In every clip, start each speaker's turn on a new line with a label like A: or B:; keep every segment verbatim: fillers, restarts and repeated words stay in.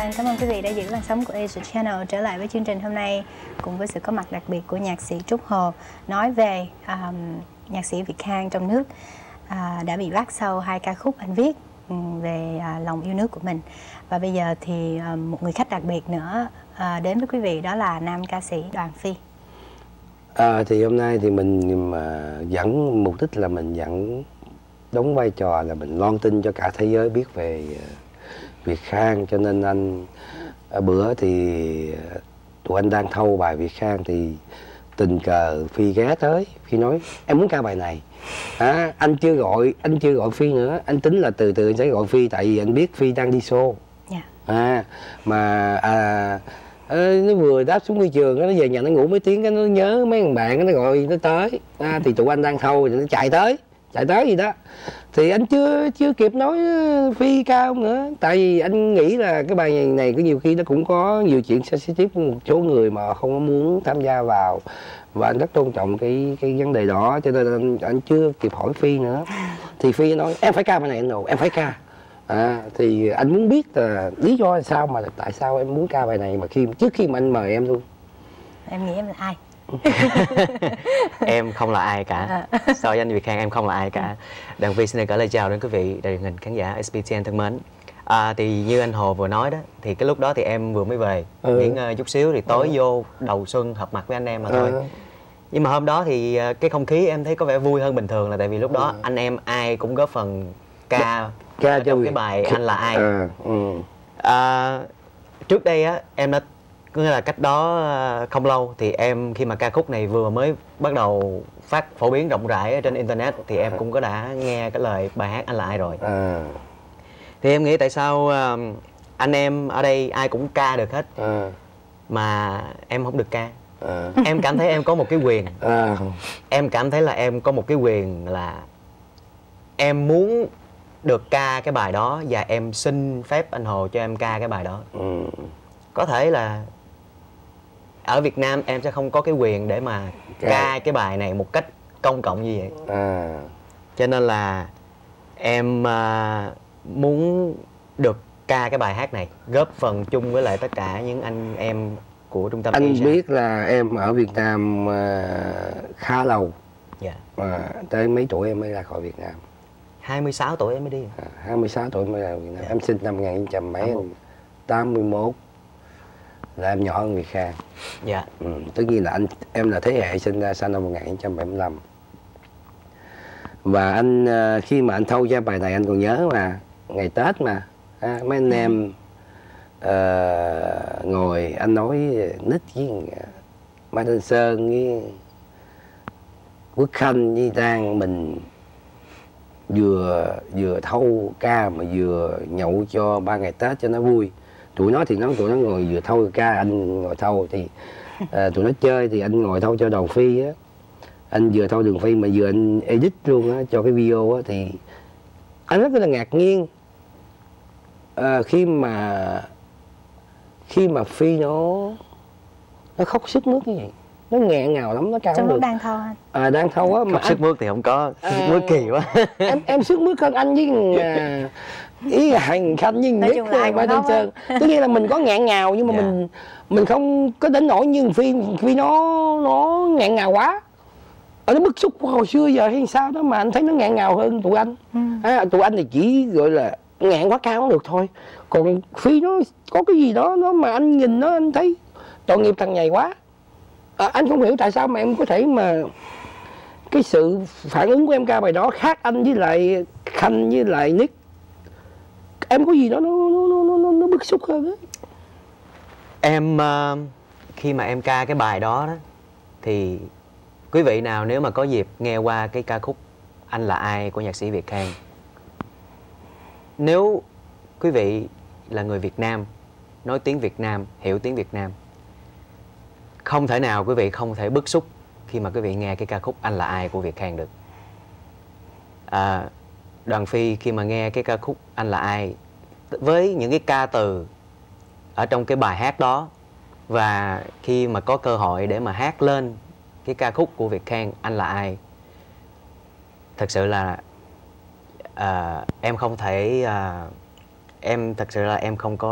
A: Vâng, cảm ơn quý vị đã giữ làn sóng của Asia Channel trở lại với chương trình hôm nay cùng với sự có mặt đặc biệt của nhạc sĩ Trúc Hồ nói về um, nhạc sĩ Việt Khang trong nước uh, đã bị bắt sau hai ca khúc anh viết um, về uh, lòng yêu nước của mình. Và bây giờ thì uh, một người khách đặc biệt nữa uh, đến với quý vị, đó là nam ca sĩ Đoàn Phi.
B: À, thì hôm nay thì mình mà dẫn mục đích là mình dẫn đóng vai trò là mình loan tin cho cả thế giới biết về uh, Việt Khang, cho nên anh ở bữa thì tụi anh đang thâu bài Việt Khang thì tình cờ Phi ghé tới, Phi nói em muốn ca bài này. À, anh chưa gọi anh chưa gọi Phi nữa, anh tính là từ từ anh sẽ gọi Phi, tại vì anh biết Phi đang đi show.
A: Yeah.
B: À mà à, nó vừa đáp xuống phi trường nó về nhà nó ngủ mấy tiếng, cái nó nhớ mấy thằng bạn nó gọi nó tới. À, thì tụi anh đang thâu thì nó chạy tới chạy tới gì đó thì anh chưa chưa kịp nói Phi ca không nữa, tại vì anh nghĩ là cái bài này có nhiều khi nó cũng có nhiều chuyện sensitive của một số người mà không có muốn tham gia vào, và anh rất tôn trọng cái cái vấn đề đó, cho nên anh, anh chưa kịp hỏi Phi nữa thì Phi nói em phải ca bài này anh rồi, em phải ca. À, thì anh muốn biết là lý do là sao mà tại sao em muốn ca bài này mà khi trước khi mà anh mời em luôn.
A: Em nghĩ em là ai?
C: Em không là ai cả. So với anh Việt Khang em không là ai cả. Đoàn Phi xin được gửi lời chào đến quý vị đài truyền hình khán giả ét pê tê en thân mến. À, thì như anh Hồ vừa nói đó, thì cái lúc đó thì em vừa mới về ừ. nghỉ ngơi chút xíu thì tối ừ. vô đầu xuân hợp mặt với anh em mà thôi. Ừ. Nhưng mà hôm đó thì cái không khí em thấy có vẻ vui hơn bình thường, là tại vì lúc đó ừ. anh em ai cũng góp phần ca ca trong cái bài Anh Là Ai. Ừ. Ừ. À, trước đây á em đã có nghĩa là cách đó không lâu thì em khi mà ca khúc này vừa mới bắt đầu phát phổ biến rộng rãi ở trên internet thì em cũng có đã nghe cái lời bài hát Anh Là Ai rồi. À. Thì em nghĩ tại sao anh em ở đây ai cũng ca được hết à. mà em không được ca. À. Em cảm thấy em có một cái quyền. À. Em cảm thấy là em có một cái quyền là em muốn được ca cái bài đó và em xin phép anh Hồ cho em ca cái bài đó. Ừ. Có thể là ở Việt Nam em sẽ không có cái quyền để mà ca, ca cái bài này một cách công cộng như vậy. À. Cho nên là em uh, muốn được ca cái bài hát này, góp phần chung với lại tất cả những anh em của trung tâm.
B: Anh
C: Asia.
B: biết là em ở Việt Nam uh, khá lâu. Dạ. uh, Tới mấy tuổi em mới ra khỏi Việt Nam?
C: hai mươi sáu tuổi em mới đi.
B: À, hai mươi sáu tuổi mới ra Việt Nam. Dạ. Em sinh năm một nghìn chín trăm mấy tám mươi mốt, là em nhỏ hơn Việt Khang. Dạ. Ừ, tất nhiên là anh em là thế hệ sinh ra sau năm một nghìn chín trăm bảy mươi lăm. Và anh khi mà anh thâu ra bài này anh còn nhớ mà ngày Tết mà à, mấy anh em uh, ngồi anh nói nít với Mai Thanh Sơn với Quốc Khanh với Trang, mình vừa vừa thâu ca mà vừa nhậu cho ba ngày Tết cho nó vui. Tụi nó thì nó tụi nó ngồi vừa thâu ca, anh ngồi thâu thì à, tụi nó chơi thì anh ngồi thâu cho Đoàn Phi á, anh vừa thâu Đoàn Phi mà vừa anh edit luôn á cho cái video á, thì anh rất là ngạc nhiên à, khi mà khi mà Phi nó nó khóc sướt mướt như vậy, nó nghẹn ngào lắm, nó cao
A: trong lúc
B: được.
A: đang thâu anh
B: à, đang thâu á mà
C: sức mướt thì không có, sức
B: à,
C: mướt kỳ quá.
B: em em sức mướt hơn anh với à, ý là Hành Khanh với Nhất Mai Thanh Sơn. Tất nhiên là mình có ngẹn ngào nhưng mà yeah. mình mình không có đến nỗi như Phi Phi nó nó ngẹn ngào quá. Ở nó bức xúc hồi xưa giờ hay sao đó mà anh thấy nó ngẹn ngào hơn tụi anh. Ừ. À, tụi anh thì chỉ gọi là ngẹn quá cao không được thôi. Còn Phi nó có cái gì đó nó mà anh nhìn nó anh thấy tội nghiệp thằng này quá. À, anh không hiểu tại sao mà em có thể mà cái sự phản ứng của em ca bài đó khác anh với lại Khanh với lại Nick. Em có gì đó nó nó nó nó, nó bức xúc hơn á.
C: Em uh, khi mà em ca cái bài đó đó thì quý vị nào nếu mà có dịp nghe qua cái ca khúc Anh Là Ai của nhạc sĩ Việt Khang, nếu quý vị là người Việt Nam, nói tiếng Việt Nam, hiểu tiếng Việt Nam, không thể nào quý vị không thể bức xúc khi mà quý vị nghe cái ca khúc Anh Là Ai của Việt Khang được. À, Đoàn Phi khi mà nghe cái ca khúc Anh Là Ai với những cái ca từ ở trong cái bài hát đó, và khi mà có cơ hội để mà hát lên cái ca khúc của Việt Khang Anh Là Ai, thật sự là uh, em không thể uh, em thật sự là em không có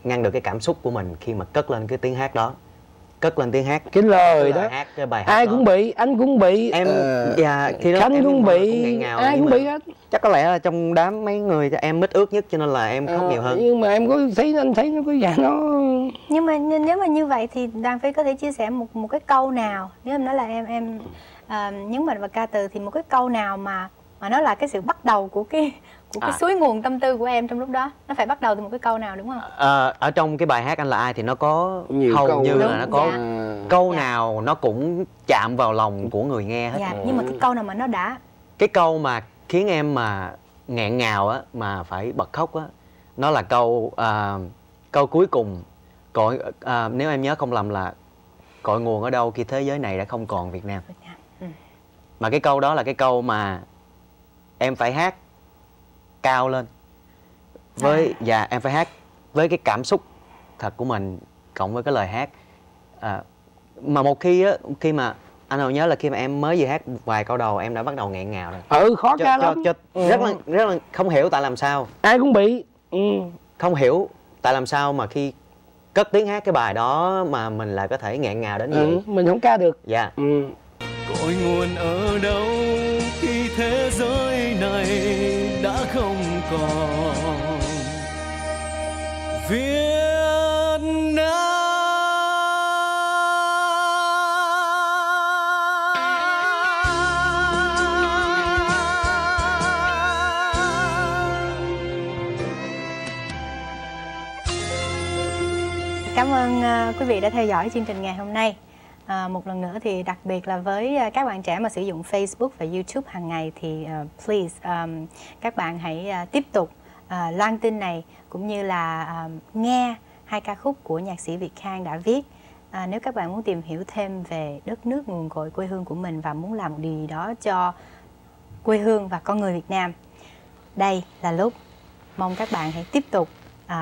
C: ngăn được cái cảm xúc của mình khi mà cất lên cái tiếng hát đó, cất lên tiếng hát
B: cái lời
C: cái
B: đó
C: hát, cái bài hát
B: ai
C: đó.
B: cũng bị, anh cũng bị,
C: Em
B: uh,
C: dạ khi đó
B: Khánh
C: em
B: cũng bị,
C: cũng ngào,
B: ai cũng bị hết.
C: Chắc có lẽ là trong đám mấy người em mít ướt nhất cho nên là em khóc
B: uh,
C: nhiều hơn.
B: Nhưng mà em có thấy, anh thấy nó có dạng nó.
A: Nhưng mà nếu mà như vậy thì Đoàn Phi có thể chia sẻ một một cái câu nào, nếu em nói là em em uh, nhấn mạnh vào ca từ thì một cái câu nào mà mà nó là cái sự bắt đầu của cái của cái à. suối nguồn tâm tư của em trong lúc đó, nó phải bắt đầu từ một cái câu nào đúng không?
C: À, ở trong cái bài hát Anh Là Ai thì nó có
B: nhiều
C: hầu
B: câu
C: như
A: đúng,
C: là nó có
A: dạ.
C: câu
A: dạ.
C: nào nó cũng chạm vào lòng của người nghe hết.
A: Dạ, nhưng mà cái câu nào mà nó đã
C: cái câu mà khiến em mà nghẹn ngào á, mà phải bật khóc á, nó là câu à, câu cuối cùng. Cội à, nếu em nhớ không lầm là cội nguồn ở đâu khi thế giới này đã không còn Việt Nam.
A: Việt Nam. Ừ.
C: Mà cái câu đó là cái câu mà em phải hát cao lên với à. Và em phải hát với cái cảm xúc thật của mình cộng với cái lời hát. À, mà một khi á, khi mà anh Hậu nhớ là khi mà em mới vừa hát vài câu đầu em đã bắt đầu nghẹn ngào rồi.
B: Ừ, khó
C: cho,
B: ca
C: cho,
B: lắm.
C: cho, ừ. Rất là rất là không hiểu tại làm sao.
B: Ai cũng bị. Ừ.
C: Không hiểu tại làm sao mà khi cất tiếng hát cái bài đó mà mình lại có thể nghẹn ngào đến vậy.
B: Ừ, mình không ca được.
C: Dạ.
B: Ừ.
D: Cội nguồn ở đâu khi thế giới này đã không còn Việt Nam.
A: Cảm ơn uh, quý vị đã theo dõi chương trình ngày hôm nay. À, một lần nữa thì đặc biệt là với uh, các bạn trẻ mà sử dụng Facebook và YouTube hàng ngày thì uh, please um, các bạn hãy uh, tiếp tục uh, loan tin này cũng như là uh, nghe hai ca khúc của nhạc sĩ Việt Khang đã viết. À, nếu các bạn muốn tìm hiểu thêm về đất nước nguồn cội quê hương của mình và muốn làm một điều gì đó cho quê hương và con người Việt Nam, đây là lúc. Mong các bạn hãy tiếp tục uh,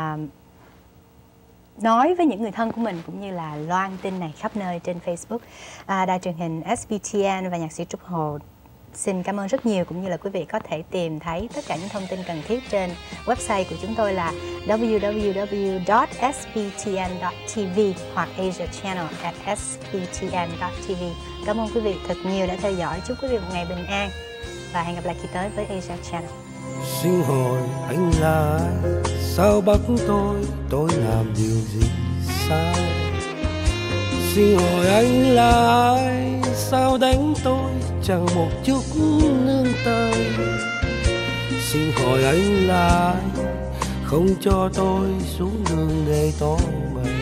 A: nói với những người thân của mình cũng như là loan tin này khắp nơi trên Facebook. À, đài truyền hình ét bê tê en và nhạc sĩ Trúc Hồ xin cảm ơn rất nhiều, cũng như là quý vị có thể tìm thấy tất cả những thông tin cần thiết trên website của chúng tôi là w w w chấm s b t n chấm t v hoặc asia channel at s b t n chấm t v. Cảm ơn quý vị thật nhiều đã theo dõi. Chúc quý vị một ngày bình an và hẹn gặp lại kỳ tới với Asia Channel.
E: Xin hỏi anh là ai? Sao bắt tôi? Tôi làm điều gì sai? Xin hỏi anh là ai? Sao đánh tôi? Chẳng một chút nương tay. Xin hỏi anh là ai? Không cho tôi xuống đường để tỏ bày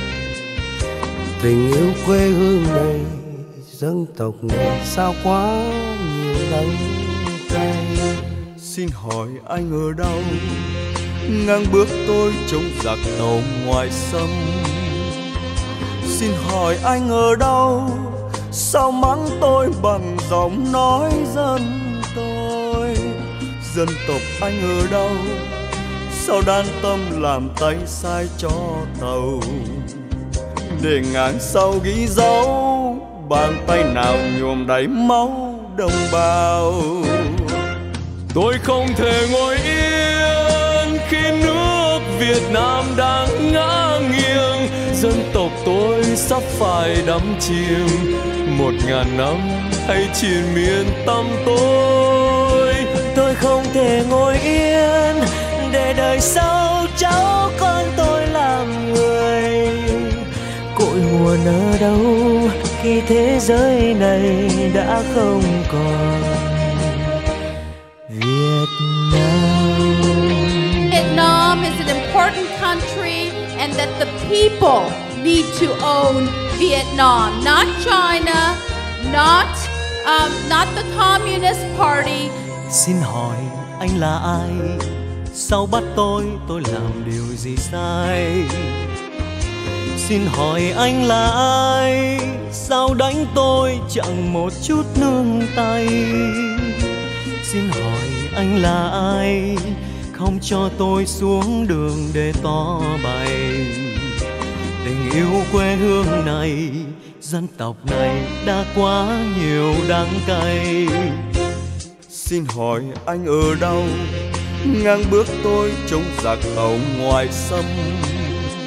E: tình yêu quê hương này, dân tộc này sao quá nhiều đắng cay.
D: Xin hỏi anh ở đâu? Ngang bước tôi trong giặc tàu ngoài xâm. Xin hỏi anh ở đâu? Sao mắng tôi bằng giọng nói dân tôi? Dân tộc anh ở đâu? Sao đan tâm làm tay sai cho tàu? Để ngàn sau ghi dấu, bàn tay nào nhuộm đầy máu đồng bào. Tôi không thể ngồi yên khi nước Việt Nam đang ngã nghiêng. Dân tộc tôi sắp phải đắm chìm, một ngàn năm hay triền miên tâm tôi.
F: Tôi không thể ngồi yên để đời sau cháu con tôi làm người. Cội nguồn ở đâu khi thế giới này đã không còn Việt Nam.
G: Vietnam is an important country and that the people need to own Vietnam, not China, not um, not the Communist Party.
F: Xin hỏi anh là ai? Sao bắt tôi? Tôi làm điều gì sai? Xin hỏi anh là ai? Sao đánh tôi chẳng một chút nương tay? Xin hỏi anh là ai? Không cho tôi xuống đường để tỏ bày tình yêu quê hương này, dân tộc này đã quá nhiều đắng cay.
D: Xin hỏi anh ở đâu? Ngang bước tôi trong giặc tàu ngoài xâm.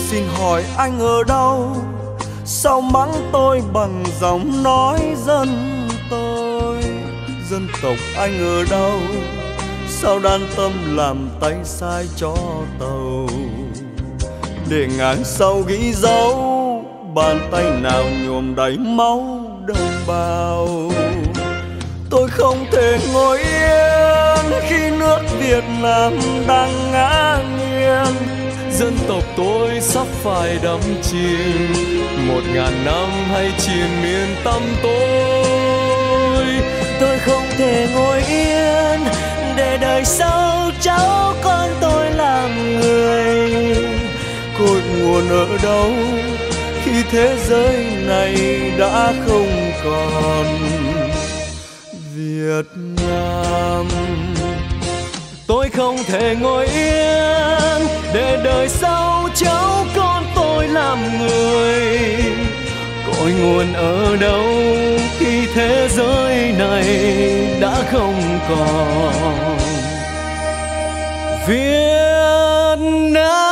D: Xin hỏi anh ở đâu, sao mắng tôi bằng giọng nói dân tôi. Dân tộc anh ở đâu, sao đan tâm làm tay sai cho tàu. Để ngang sau ghi dấu, bàn tay nào nhuộm đầy máu đồng bào. Tôi không thể ngồi yên khi nước Việt Nam đang ngã nghiêng.
F: Dân tộc tôi sắp phải đắm chìm, một ngàn năm hay chìm miền tăm tối.
H: Tôi không thể ngồi yên để đời sau cháu con tôi làm người.
D: Cội nguồn ở đâu khi thế giới này đã không còn Việt Nam.
F: Tôi không thể ngồi yên để đời sau cháu con tôi làm người. Cội nguồn ở đâu khi thế giới này đã không còn Việt Nam.